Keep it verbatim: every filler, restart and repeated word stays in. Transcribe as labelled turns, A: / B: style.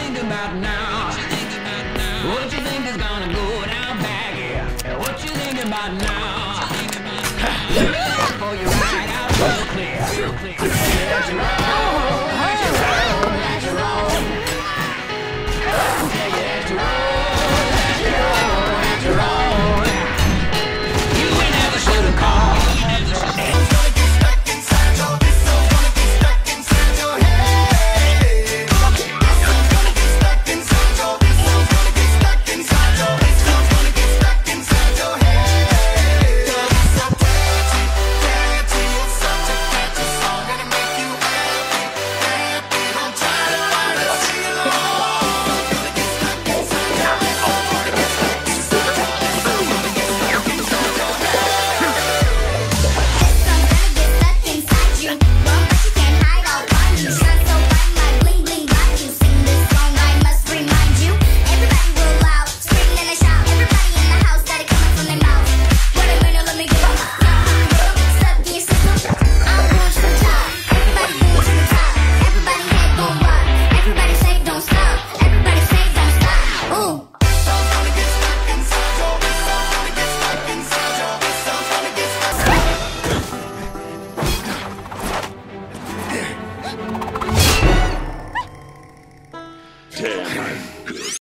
A: think about now? What you think is gonna go down back here? What you think about now? Let me for you right out real clear. Real clear.